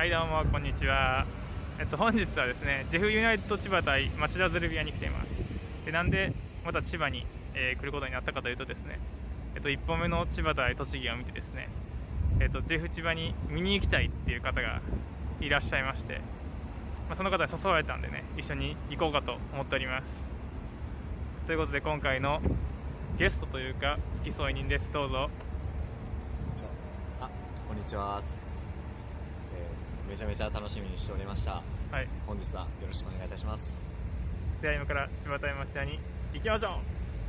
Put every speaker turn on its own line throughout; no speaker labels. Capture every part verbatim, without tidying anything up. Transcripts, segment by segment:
はいどうもこんにちは。えっと本日はですね、ジェフユナイテッド千葉対町田ゼルビアに来ています。でなんでまた千葉に、えー来ることになったかというとですね、えっといっぽんめの千葉対栃木を見てですね、えっとジェフ千葉に見に行きたいっていう方がいらっしゃいまして、まあ、その方に誘われたんでね、一緒に行こうかと思っております。ということで今回のゲストというか付き添い人です。どうぞ。
あ、こんにちは、えー、めちゃめちゃ楽しみにしておりました。
はい、
本日はよろしくお願いいたします。
では今から千葉対町田に行きましょう。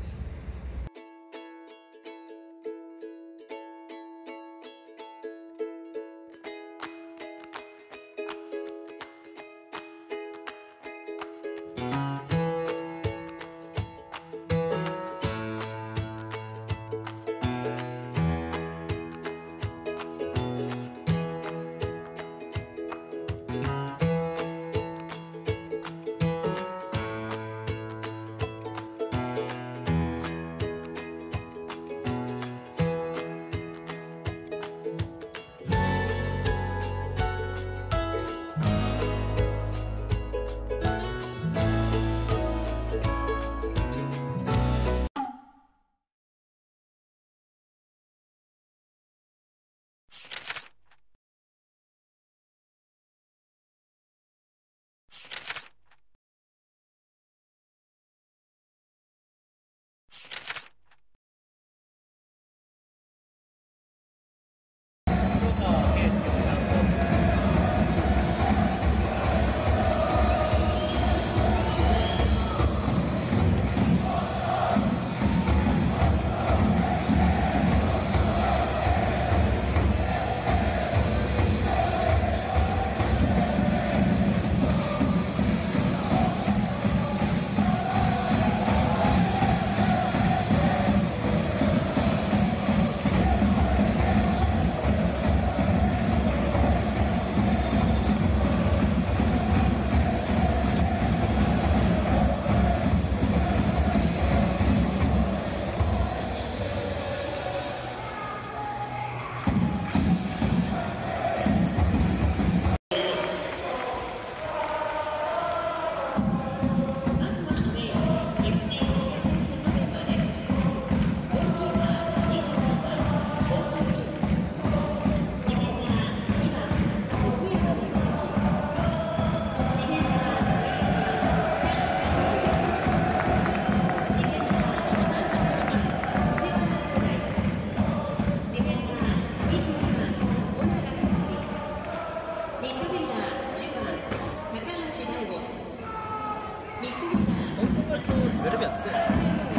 ゼルビア強い。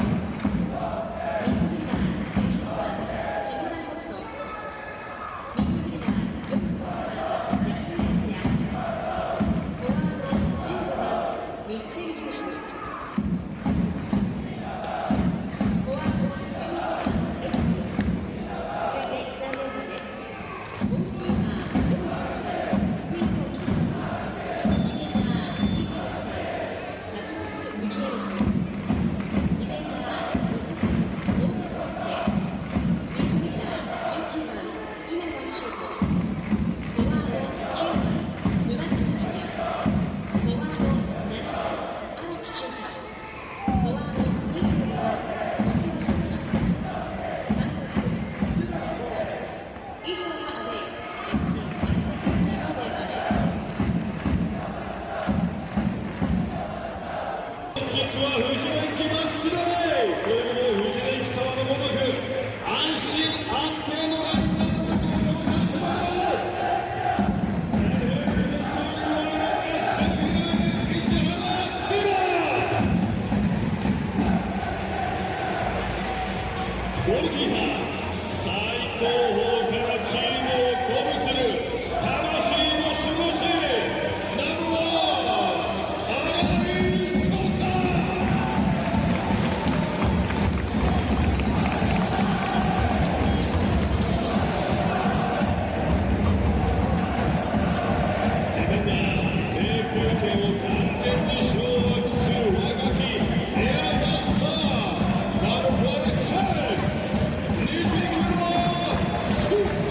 実は藤の駅がつらいという藤の駅様のごとく安心安定のラインナップで紹介してまいります。ゴールキーパー最高峰からチームを鼓舞する魂の守護神ナンバーShoot!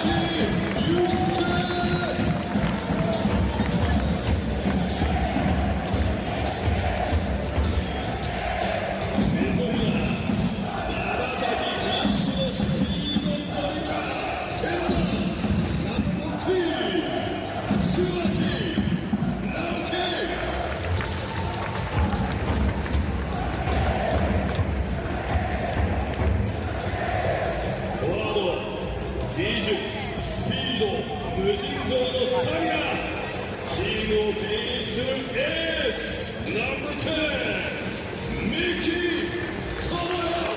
技術、スピード、無尽蔵のスタミナ、チームを牽引するエース、ナンバーじゅう、ミキ・カマヤ。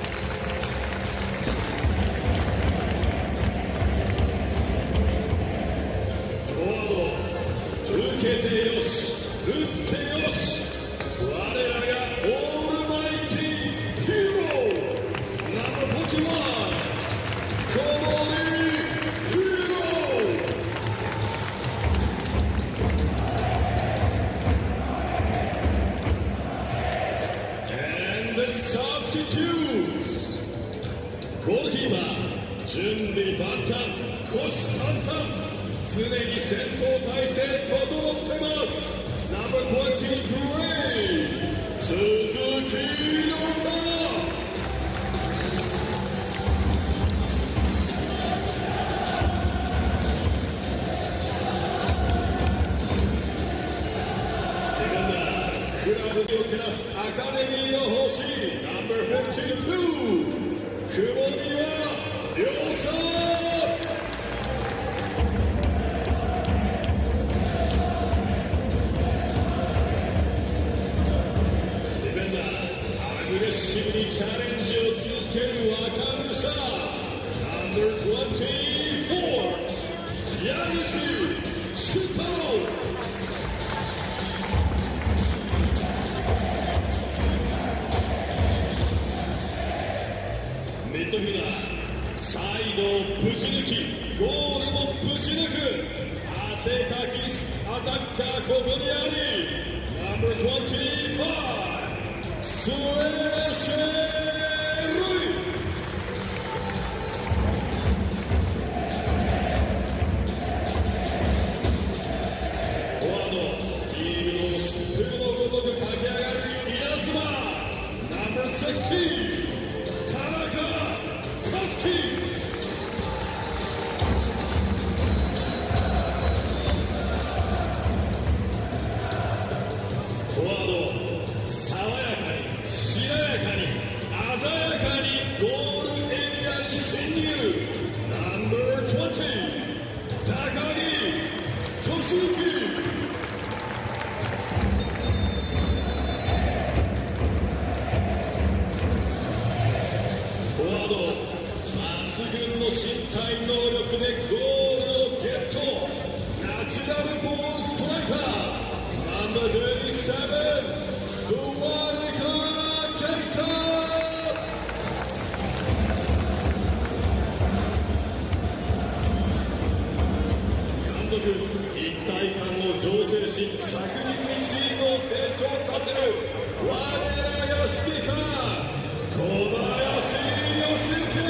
フォワード、受けてよし、打ってよし、我らがオールマイティヒーロー、ナンバーよんじゅういち。Substitutes ゴールキーパー準備万端虎視眈々常に戦闘態勢整ってますナンバーにじゅうさん鈴木亮太クラブにおけますアカデミーの星ナンバーごじゅうに久保には亮太ディフェンダーアグレッシブにチャレンジを続ける若武者ナンバーにじゅうよん矢口シュートミッドフィルダーサイドをぶち抜きゴールもぶち抜く汗かきアタッカーここにありナンバーにじゅうごスウェーシェルイフォワードチームの疾風のごとく駆け上がる稲妻ナンバーじゅうろく田中和樹フォワード爽やかにしなやかに鮮やかにゴールエリアに侵入ナンバーにじゅう高木俊之フォワード抜群の身体能力でゴールをゲットナチュラルボーンストライカーナンバーにじゅうななドワルカ・ジャリカ監督一体感を醸成し着実にチームを成長させる我らが指揮官小林義之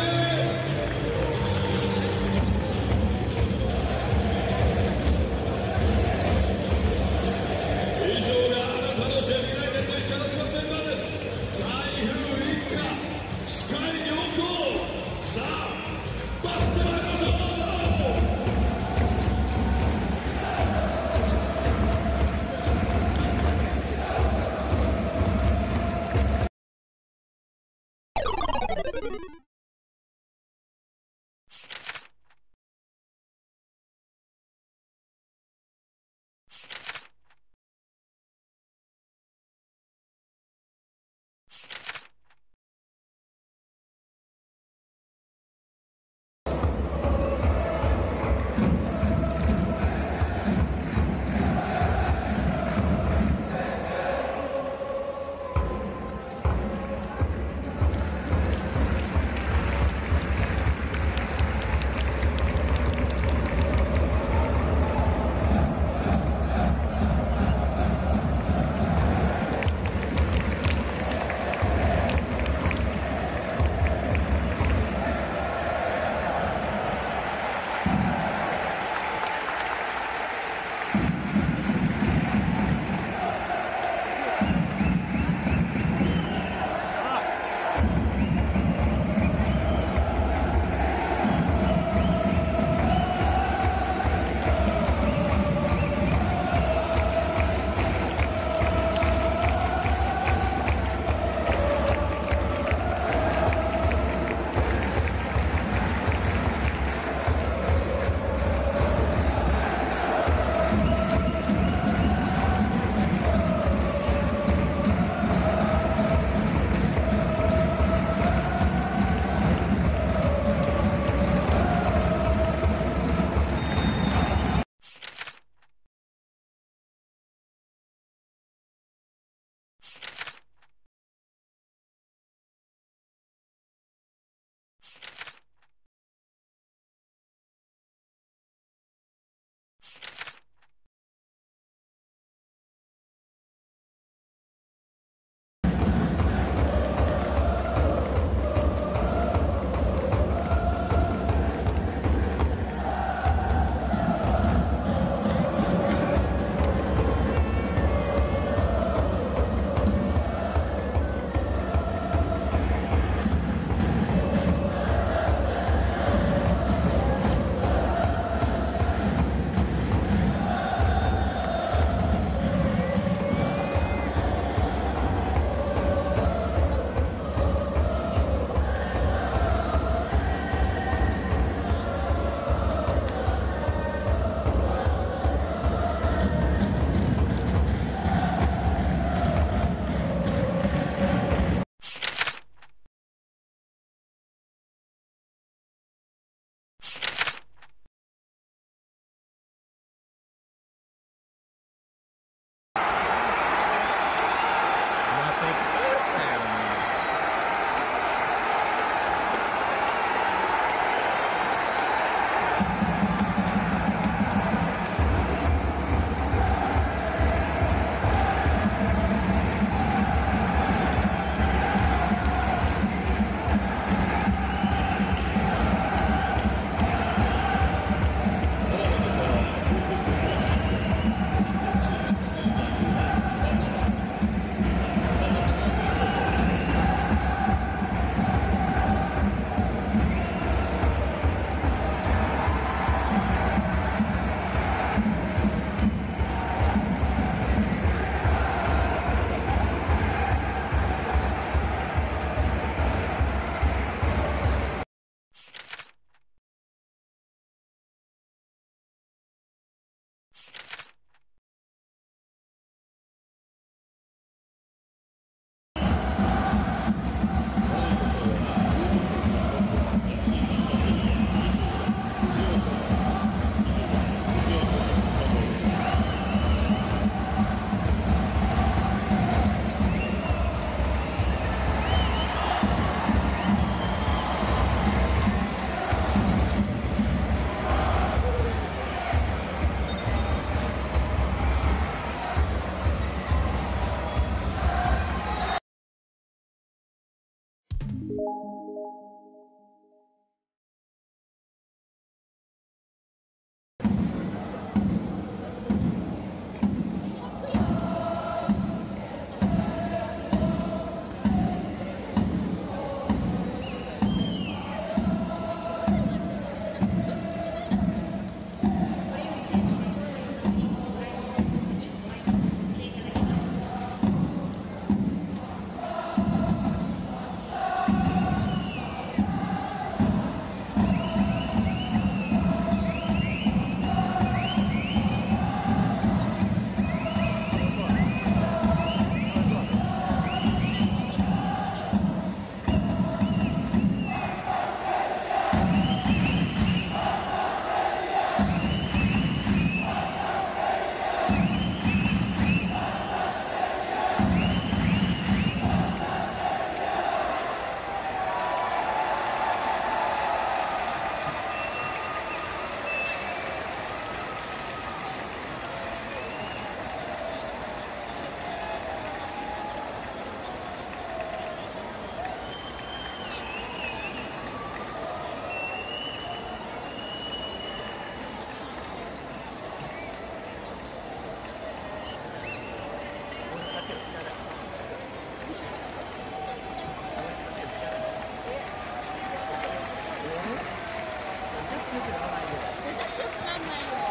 強くなんないよ。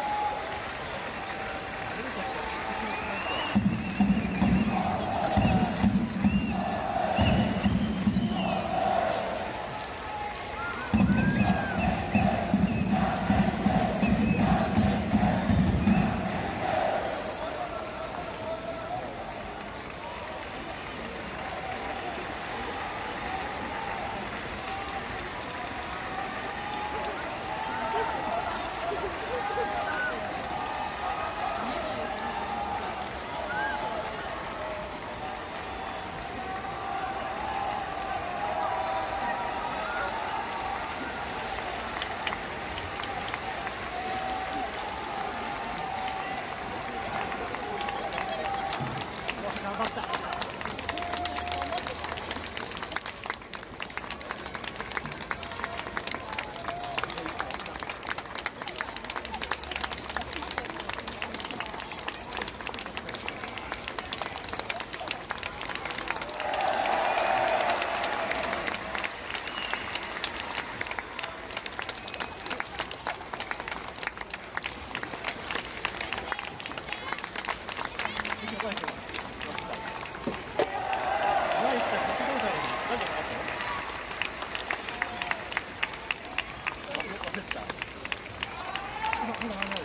ほらほら